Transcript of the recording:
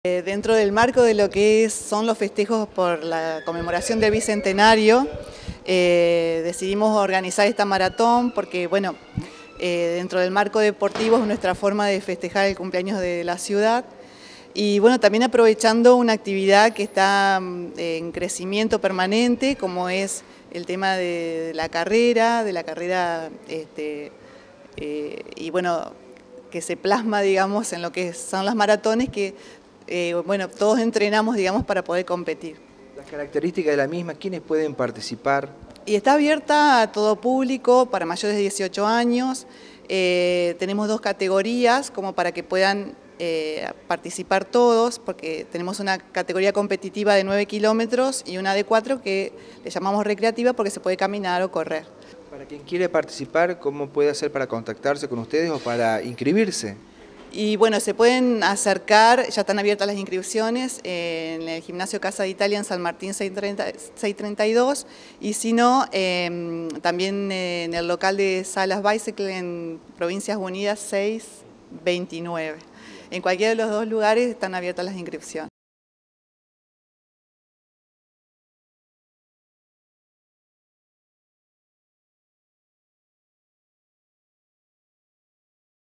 Dentro del marco de lo que son los festejos por la conmemoración del Bicentenario, decidimos organizar esta maratón porque, bueno, dentro del marco deportivo es nuestra forma de festejar el cumpleaños de la ciudad y, bueno, también aprovechando una actividad que está en crecimiento permanente, como es el tema de la carrera, y, bueno, que se plasma, digamos, en lo que son las maratones que bueno, todos entrenamos, digamos, para poder competir. Las características de la misma, ¿quiénes pueden participar? Y está abierta a todo público, para mayores de 18 años. Tenemos dos categorías como para que puedan participar todos, porque tenemos una categoría competitiva de 9 kilómetros y una de 4 que le llamamos recreativa porque se puede caminar o correr. Para quien quiere participar, ¿cómo puede hacer para contactarse con ustedes o para inscribirse? Y bueno, se pueden acercar, ya están abiertas las inscripciones en el Gimnasio Casa de Italia en San Martín 632 y si no, también en el local de Salas Bicycle en Provincias Unidas 629. En cualquiera de los dos lugares están abiertas las inscripciones.